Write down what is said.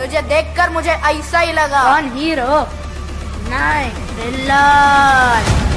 तुझे देखकर मुझे ऐसा ही लगा। कौन हीरो? नहीं, विलन।